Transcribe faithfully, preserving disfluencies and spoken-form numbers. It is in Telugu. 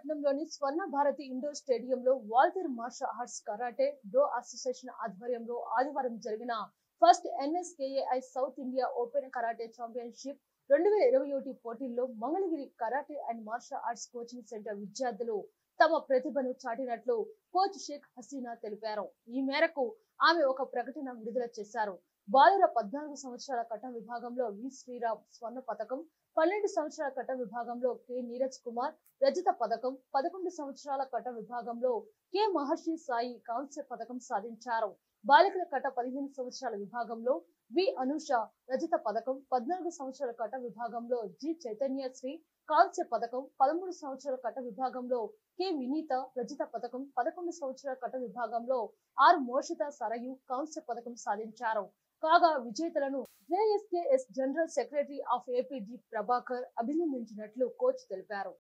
పట్టణంలోని స్వర్ణ భారతి ఇండోర్ స్టేడియంలో Waltair martial arts karate do association ఆధ్వర్యంలో ఆదివారం జరిగిన first NSKAI south India open karate championship రెండు వేల ఇరవై ఒకటి పోటీల్లో Mangalagiri karate and martial arts coaching centre విద్యార్థులు తమ ప్రతిభను చాటినట్లు కోచ్ షేక్ హసీనా తెలిపారు. ఈ మేరకు ఆమె ఒక ప్రకటన విడుదల చేశారు. బాలుర పద్నాలుగు సంవత్సరాల కట్ట విభాగంలో వి శ్రీరామ్ స్వర్ణ పతకం, పన్నెండు సంవత్సరాల కట్ట విభాగంలో కె నీరజ్ కుమార్ రజత పథకం, పదకొండు సంవత్సరాల కట్ట విభాగంలో కె మహర్షి సాయి కాంస్య పథకం సాధించారు. బాలికల కట్ట పదిహేను సంవత్సరాల విభాగంలో వి అనూష రజత పథకం, పద్నాలుగు సంవత్సరాల కట్ట విభాగంలో జి చైతన్యశ్రీ కాంస్య పథకం, పదమూడు సంవత్సరాల కట్ట విభాగంలో కె వినీత రజత పథకం, పదకొండు సంవత్సరాల కట్ట విభాగంలో ఆర్ మోషిత సరయు కాంస్య పథకం సాధించారు. కాగా విజేతలను JSKS general secretary of AP D Prabhakar అభినందించినట్లు కోచ్ తెలిపారు.